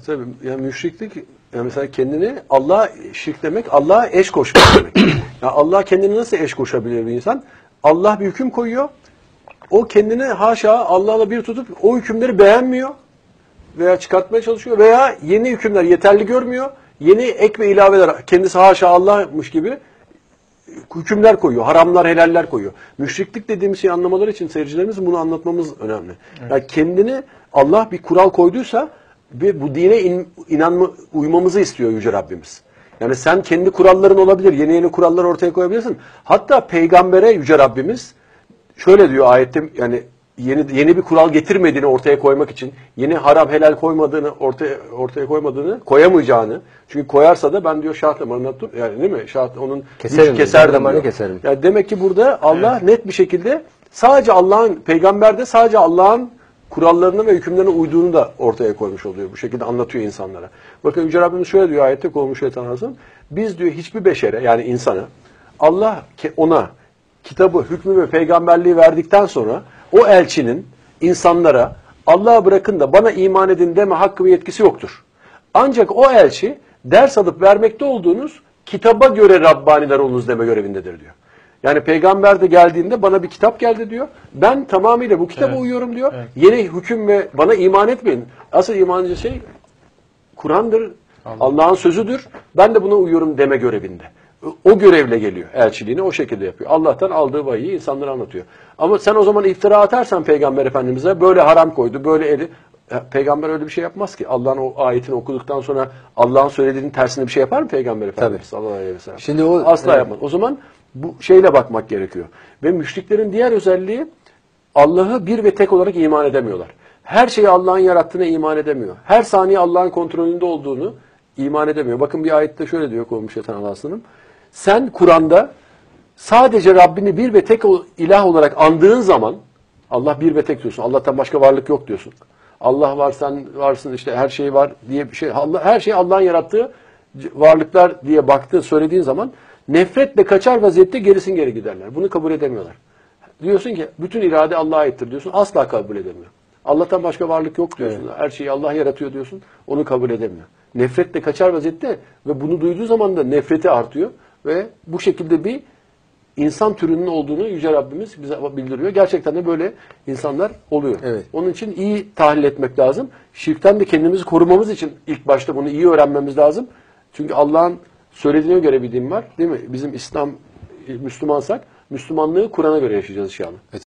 Tabii yani müşriklik, yani mesela kendini Allah'a şirk demek, Allah'a eş koşmak demek. Yani Allah kendini nasıl eş koşabilir bir insan? Allah bir hüküm koyuyor. O kendini haşa Allah'la bir tutup o hükümleri beğenmiyor veya çıkartmaya çalışıyor veya yeni hükümler yeterli görmüyor. Yeni ek ve ilaveler, kendisi haşa Allah'mış gibi hükümler koyuyor. Haramlar, helaller koyuyor. Müşriklik dediğimiz şeyi anlamaları için seyircilerimizin bunu anlatmamız önemli. Evet. Yani kendini Allah bir kural koyduysa ve bu dine uymamızı istiyor Yüce Rabbimiz. Yani sen kendi kuralların olabilir. Yeni yeni kurallar ortaya koyabilirsin. Hatta peygambere Yüce Rabbimiz şöyle diyor ayette, yani yeni bir kural getirmediğini ortaya koymak için, yeni haram helal koymadığını ortaya koymadığını, koyamayacağını. Çünkü koyarsa da ben diyor şahat damarını yani değil mi? Şahat onun keserdim diyor. Yani demek ki burada Allah net bir şekilde sadece peygamberde sadece Allah'ın kurallarına ve hükümlerine uyduğunu da ortaya koymuş oluyor. Bu şekilde anlatıyor insanlara. Bakın Yüce Rabbimiz şöyle diyor ayette, kovmuş şeytan ağzından. Biz diyor hiçbir beşere, yani insana, Allah ona kitabı, hükmü ve peygamberliği verdikten sonra o elçinin insanlara Allah'a bırakın da bana iman edin deme hakkı ve yetkisi yoktur. Ancak o elçi ders alıp vermekte olduğunuz kitaba göre Rabbaniler olunuz deme görevindedir diyor. Yani peygamber de geldiğinde bana bir kitap geldi diyor. Ben tamamıyla bu kitaba uyuyorum diyor. Evet. Yeni hüküm ve bana iman etmeyin. Asıl imancı şey Kur'an'dır. Allah'ın sözüdür. Ben de buna uyuyorum deme görevinde. O görevle geliyor. Elçiliğini o şekilde yapıyor. Allah'tan aldığı vahiyi insanlara anlatıyor. Ama sen o zaman iftira atarsan Peygamber Efendimiz'e böyle haram koydu, böyle Peygamber öyle bir şey yapmaz ki. Allah'ın o ayetini okuduktan sonra Allah'ın söylediğinin tersine bir şey yapar mı Peygamber Efendimiz sallallahu aleyhi ve sellem? Şimdi asla yapmaz. O zaman bu şeyle bakmak gerekiyor. Ve müşriklerin diğer özelliği Allah'ı bir ve tek olarak iman edemiyorlar. Her şeyi Allah'ın yarattığına iman edemiyor. Her saniye Allah'ın kontrolünde olduğunu iman edemiyor. Bakın bir ayette şöyle diyor kovmuş şeytan Allah'ın. Sen Kur'an'da sadece Rabbini bir ve tek ilah olarak andığın zaman Allah bir ve tek diyorsun. Allah'tan başka varlık yok diyorsun. Allah var, sen varsın, işte her şey var diye bir şey. Her şey Allah'ın yarattığı varlıklar diye söylediğin zaman nefretle kaçar vaziyette gerisin geri giderler. Bunu kabul edemiyorlar. Diyorsun ki bütün irade Allah'a aittir diyorsun. Asla kabul edemiyor. Allah'tan başka varlık yok diyorsun. Evet. Her şeyi Allah yaratıyor diyorsun. Onu kabul edemiyor. Nefretle kaçar vaziyette ve bunu duyduğu zaman da nefreti artıyor ve bu şekilde bir insan türünün olduğunu Yüce Rabbimiz bize bildiriyor. Gerçekten de böyle insanlar oluyor. Evet. Onun için iyi tahlil etmek lazım. Şirkten de kendimizi korumamız için ilk başta bunu iyi öğrenmemiz lazım. Çünkü Allah'ın söylediğine göre bir din var. Değil mi? Bizim Müslümansak Müslümanlığı Kur'an'a göre yaşayacağız inşallah. Evet.